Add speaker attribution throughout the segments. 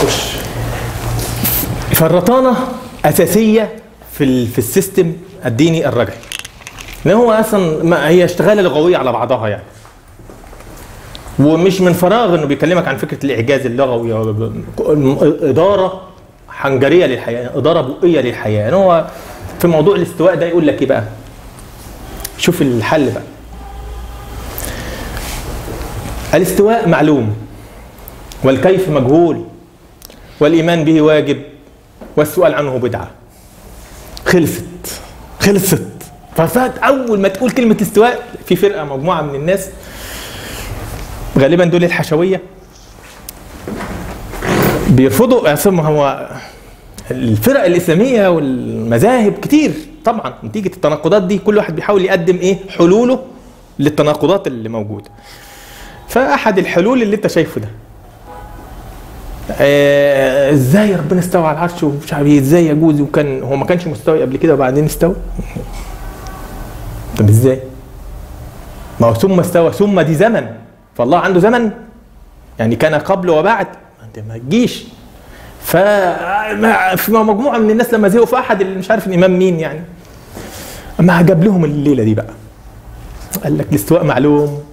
Speaker 1: خش. فالرطانه اساسيه في السيستم الديني الرجعي، لان هو اصلا ما هي اشتغاله لغويه على بعضها يعني، ومش من فراغ انه بيكلمك عن فكره الاعجاز اللغوي، اداره حنجريه للحياه، اداره بؤيه للحياه. يعني هو في موضوع الاستواء ده يقول لك ايه بقى؟ شوف الحل بقى. الاستواء معلوم، والكيف مجهول، والايمان به واجب، والسؤال عنه بدعه. خلصت. ففات اول ما تقول كلمه استواء، في فرقه مجموعه من الناس غالبا دول الحشويه بيرفضوا. هو الفرق الاسلاميه والمذاهب كتير طبعا، نتيجه التناقضات دي كل واحد بيحاول يقدم ايه حلوله للتناقضات اللي موجوده. فاحد الحلول اللي انت شايفه ده، ازاي ربنا استوى على العرش ومش عارف ازاي يجوز، وكان هو ما كانش مستوي قبل كده وبعدين استوى؟ طب ازاي؟ ما هو ثم استوى، ثم دي زمن، فالله عنده زمن يعني كان قبل وبعد، انت ما تجيش. في مجموعه من الناس لما زهقوا في احد اللي مش عارف الامام مين يعني، اما جاب لهم الليله دي بقى، قال لك الاستواء معلوم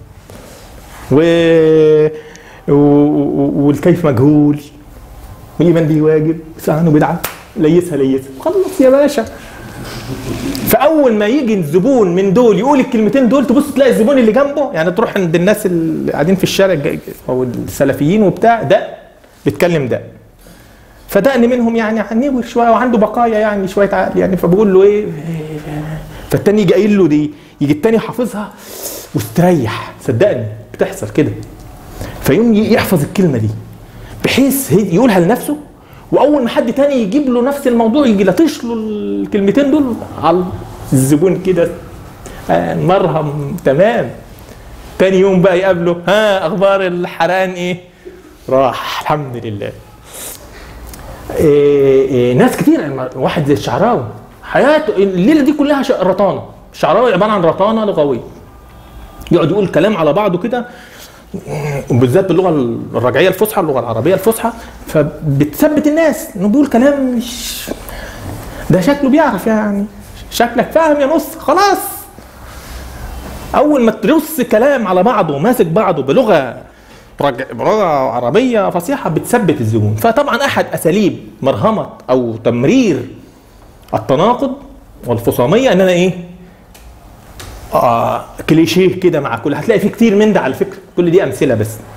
Speaker 1: والكيف مجهول، والايمان به واجب، عنه بدعه، ليسها خلص يا باشا. فاول ما يجي الزبون من دول يقول الكلمتين دول، تبص تلاقي الزبون اللي جنبه، يعني تروح عند الناس اللي قاعدين في الشارع او السلفيين وبتاع ده بيتكلم ده، فدقني منهم يعني عنيور شويه وعنده بقايا يعني شويه عقل يعني، فبقول له ايه، فالتاني يجي قايل له دي، يجي التاني حافظها واستريح. صدقني بتحصل كده، فيوم يحفظ الكلمه دي بحيث يقولها لنفسه، واول ما حد تاني يجيب له نفس الموضوع يجي لطش له الكلمتين دول على الزبون كده، مرهم تمام. تاني يوم بقى يقابله، ها اخبار الحرقان ايه؟ راح الحمد لله. ناس كتير، واحد زي الشعراوي حياته الليله دي كلها رطانه. الشعراوي عباره عن رطانه لغويه، يقعد يقول كلام على بعضه كده، وبالذات باللغه الرجعيه الفصحى، اللغه العربيه الفصحى، فبتثبت الناس انه بيقول كلام مش ده، شكله بيعرف يعني، شكلك فاهم يا نص خلاص. اول ما ترص كلام على بعضه ماسك بعضه بلغه عربيه فصيحه بتثبت الزبون. فطبعا احد اساليب مرهمه او تمرير التناقض والفصاميه ان انا ايه، كليشيه كده مع كل، هتلاقي فيه كتير من ده على فكره، كل دي امثله بس.